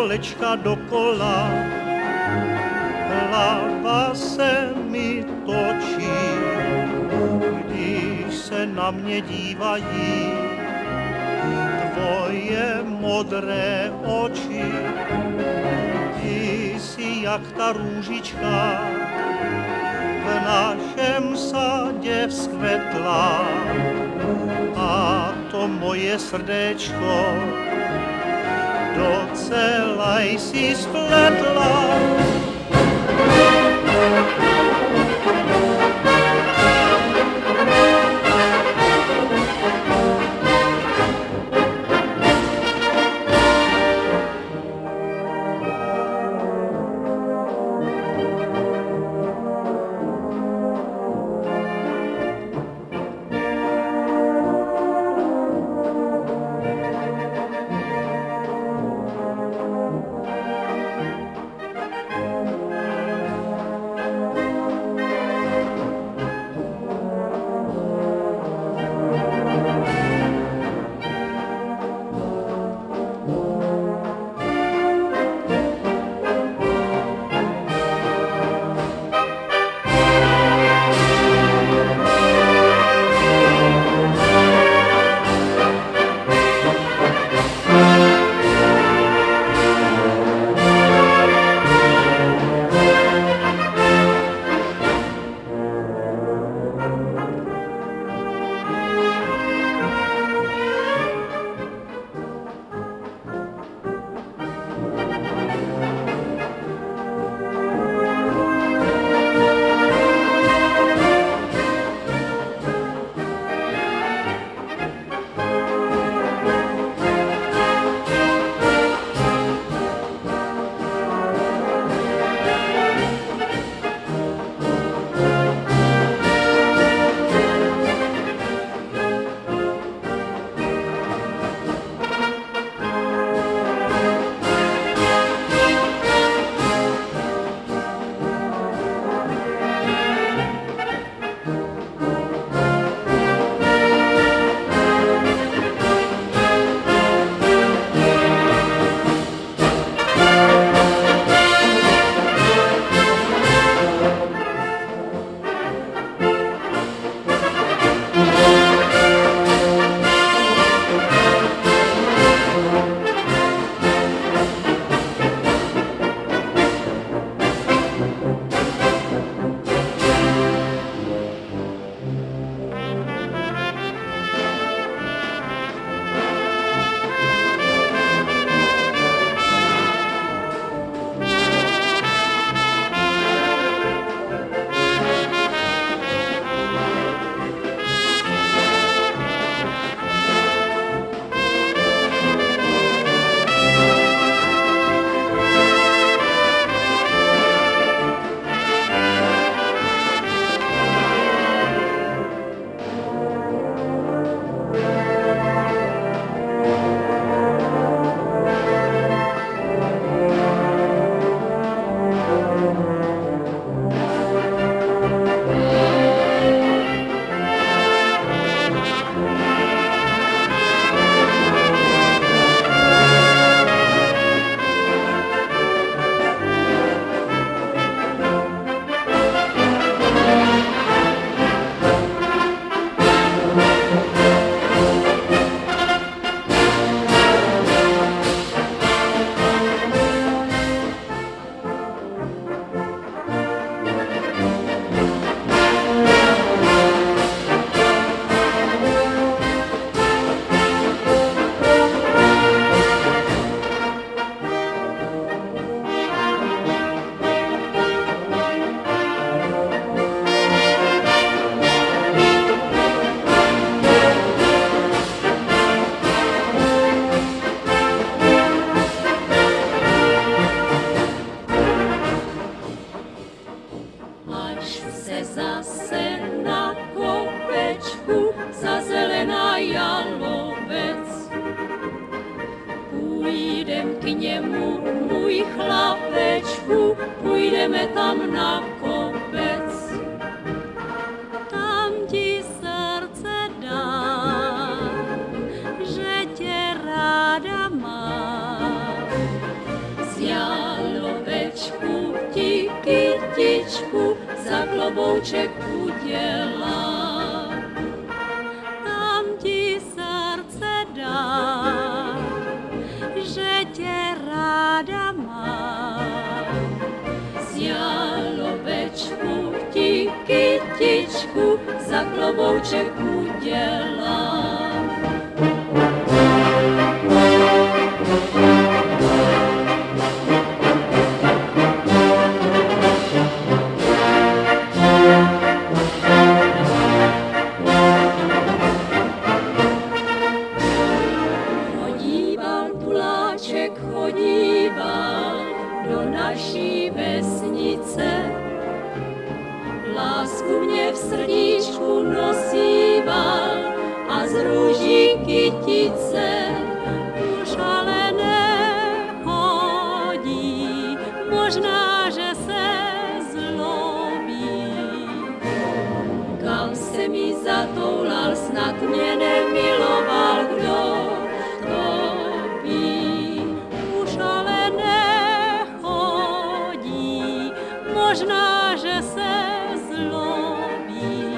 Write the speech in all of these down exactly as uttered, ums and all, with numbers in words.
kolečka dokola, hlava se mi točí, když se na mě dívají tvoje modré oči. Ty jsi jak ta růžička v našem sadě vzkvetla a to moje srdéčko docela jsi spletla. Půjdem k němu, můj chlapečku, půjdeme tam na kopec. Tam ti srdce dám, že tě ráda mám. chlapečku za klobouček udělá. Tam ti srdce dá, že tě ráda má. Z jalobečku ti kytičku za klobouček udělá. Chodíval tuláček, chodíval do naší vesnice. Lásku mě v srdíčku nosíval a z růží kytice. Už ale nechodí, možná, že se zlobí. Kam se mi zatoulal, snad mě nemiloval, kdo to ví. Už ale nechodí, možná, že se zlobí.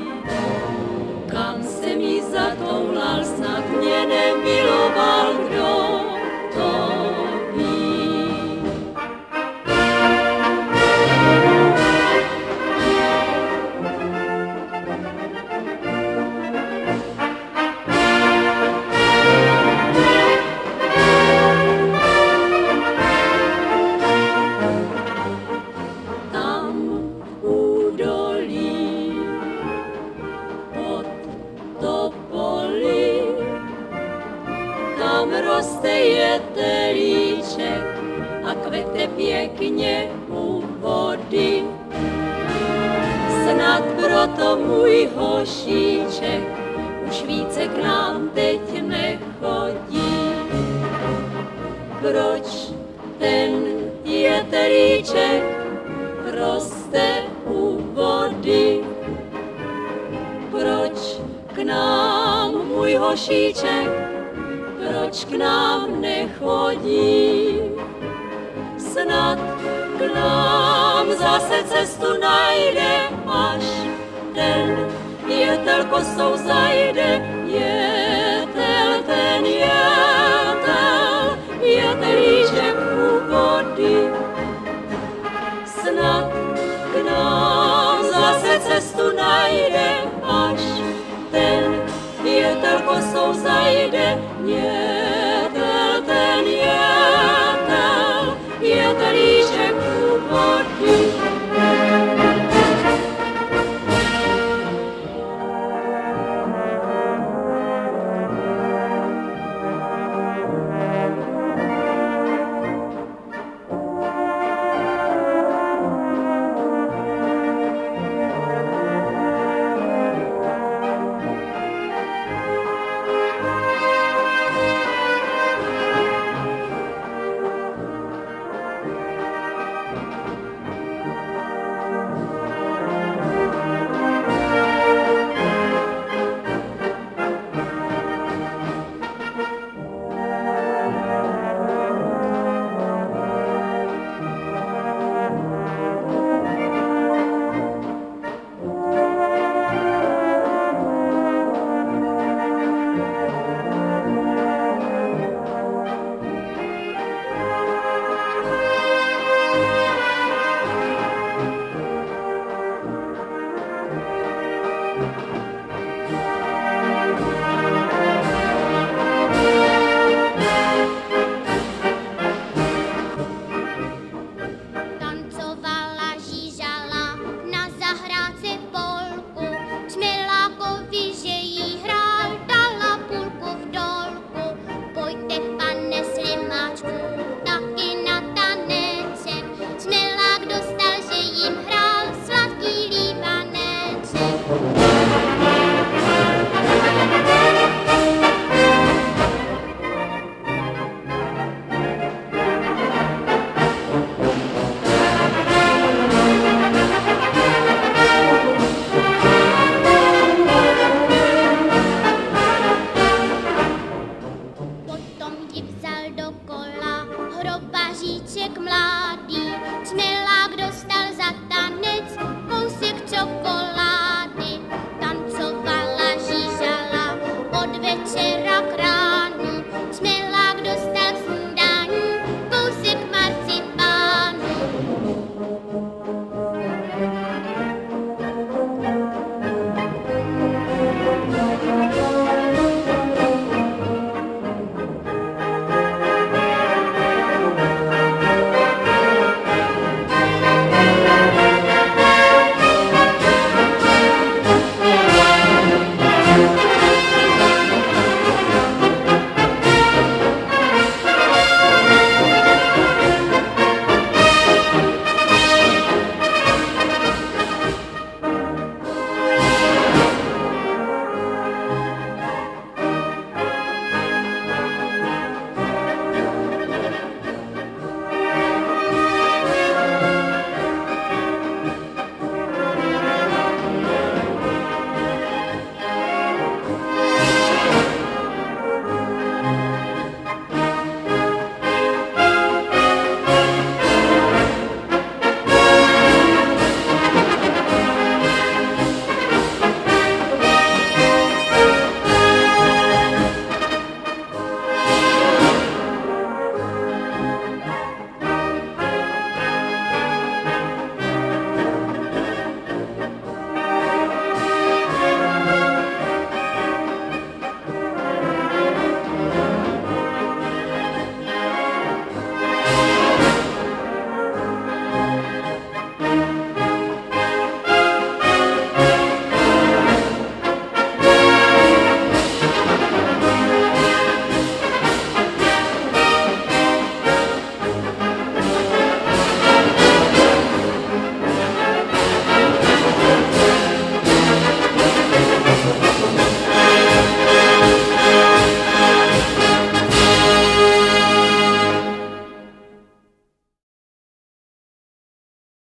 Kam se mi zatoulal, snad mě nemiloval, kdo to ví. Tam roste jetelíček a kvete pěkně u vody. Snad proto můj hošíček už více k nám teď nechodí. Proč ten jetelíček roste u vody? Proč k nám můj hošíček, proč k nám nechodí? Snad k nám zase cestu najde, až ten jetel kosou zajde. Jetel, ten jetel, jetelíček u vody. Snad k nám zase cestu najde, až ten jetel kosou zajde. Jetel, ten jetel, jetelíček u vody. Mlá